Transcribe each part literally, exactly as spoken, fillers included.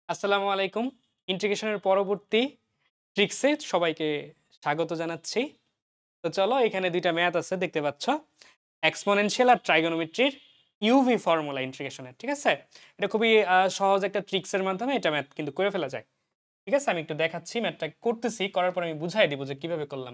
আসসালামু আলাইকুম। ইন্টিগ্রেশনের পরবর্তী ট্রিক্সে সবাইকে স্বাগত জানাচ্ছি। তো চলো এখানে দুই টা ম্যাথ আছে দেখতে পাচ্ছ। এক্সপোনেনশিয়াল আর ট্রাইগোনোমেট্রির ইউভি ফর্মুলা ইন্টিগ্রেশনের। ঠিক আছে? এটা খুবই আ সহজ একটা ট্রিক্সের মাধ্যমে এটা ম্যাথ কিন্তু করে ফেলা যায়। ঠিক আছে? আমি একটু দেখাচ্ছি ম্যাথটা করতেছি। করার পর আমি বুঝাই দিব যে কিভাবে করলাম।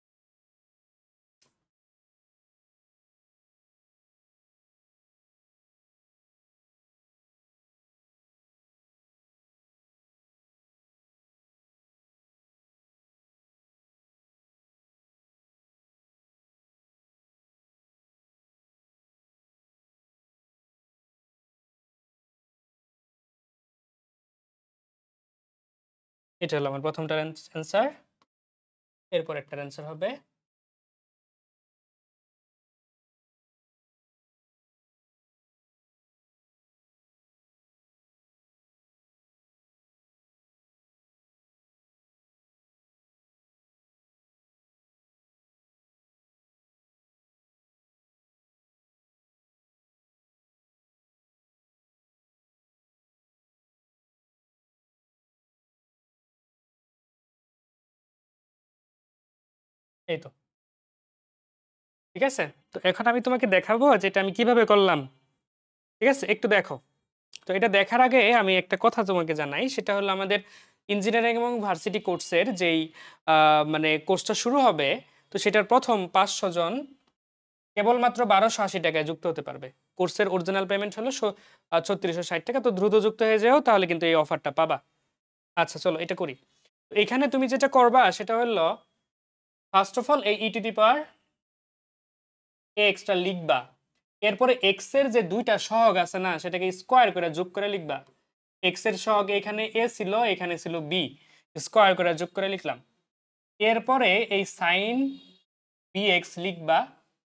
এটা হলো আমার প্রথমটার অ্যান্স অ্যান্সার। এরপর একটার অ্যান্সার হবে এই তো। ঠিক আছে? তো এখন আমি তোমাকে দেখাবো যে এটা আমি কিভাবে করলাম। ঠিক আছে? একটু দেখো। তো এটা দেখার আগে আমি একটা কথা তোমাকে জানাই। সেটা হলো আমাদের ইঞ্জিনিয়ারিং এবং ভার্সিটি কোর্সের যেই আ মানে কোর্সটা শুরু হবে, তো সেটার প্রথম পাঁচশো জন কেবলমাত্র বারোশো আশি টাকায় যুক্ত হতে পারবে। কোর্সের অরিজিনাল পেমেন্ট হলো স আ ছত্রিশশো ষাট টাকা। তো দ্রুত যুক্ত হয়ে যেও তাহলে কিন্তু এই অফারটা পাবা। আচ্ছা চলো এটা করি। তো এখানে তুমি যেটা করবা সেটা হলো ফার্স্ট অফ অল এই ই টু দি পাওয়ার এক্স টা লিখবা। এরপরে x এর যে দুই টা সহগ আছে না সেটাকে স্কয়ার করে যোগ করে লিখবা। x এর সহগ এখানে a ছিল, এখানে ছিল b। স্কয়ার করে যোগ করে লিখলাম। এরপরে এই sin bx লিখবা।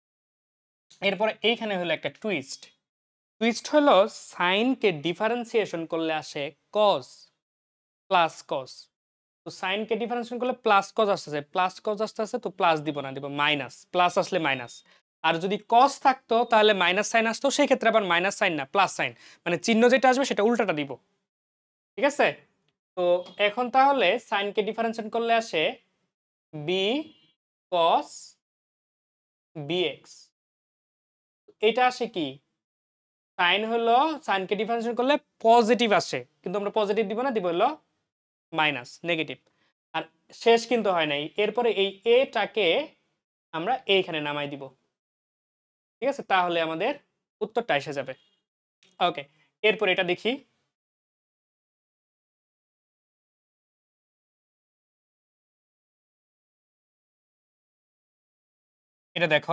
এরপরে এইখানে হলো একটা টুইস্ট। টুইস্ট হলো sin কে ডিফারেন্সিয়েশন করলে আসে cos প্লাস cos। তো sin কে ডিফারেন্সিয়েশন করলে প্লাস cos আসতেছে, প্লাস cos আসতেছে তো প্লাস দিব না, দিব মাইনাস। প্লাস আসলে মাইনাস। আর যদি cos থাকতো তাহলে মাইনাস সাইন আসতো, সেই ক্ষেত্রে আবার মাইনাস সাইন না প্লাস সাইন। মানে চিহ্ন যেটা আসবে সেটা উল্টাটা দিব। ঠিক আছে? তো এখন তাহলে sin কে ডিফারেন্সিয়েট করলে আসে b cos bx। এটা আসে কি? sin হলো sin কে ডিফারেন্সিয়েট করলে পজিটিভ আসে। কিন্তু আমরা পজিটিভ দিব না, দিব হলো মাইনাস নেগেটিভ। আর শেষ কিন্তু হয় নাই। এরপরে এই a টাকে আমরা এইখানে নামাই দিব। ঠিক আছে? তাহলে আমাদের উত্তরটা এসে যাবে। ওকে। এরপর এটা দেখি। এটা দেখো।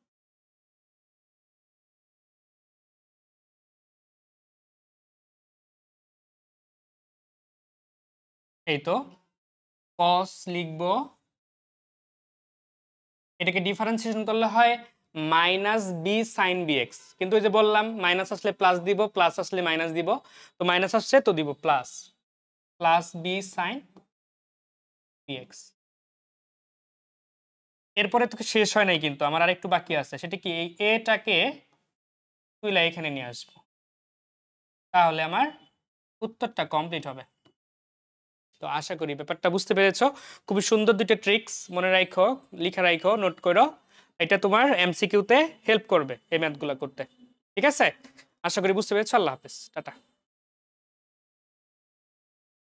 এই তো cos লিখবো। এটাকে ডিফারেন্সিয়েশন করলে হয় মাইনাস বি সাইন বিএক্স। কিন্তু ওই যে বললাম মাইনাস আসলে প্লাস দিব, প্লাস আসলে মাইনাস দিব। তো মাইনাস আসছে তো দিব plus. Plus B sine BX. এরপরে তো শেষ হয় নাই, কিন্তু আমার আরেকটু বাকি আছে। সেটা কি? এই এটাকে তুইলা এখানে নিয়ে আসবো। তাহলে আমার উত্তরটা কমপ্লিট হবে। তো আশা করি ব্যাপারটা বুঝতে পেরেছো। খুবই সুন্দর দুইটা ট্রিক্স মনে রাখো, লিখে রাখো, নোট করো। এটা তোমার এমসিকিউতে হেল্প করবে এই ম্যাথগুলো করতে। ঠিক আছে? আশা করি বুঝতে পেরেছো। আল্লাহ হাফেজ, টাটা।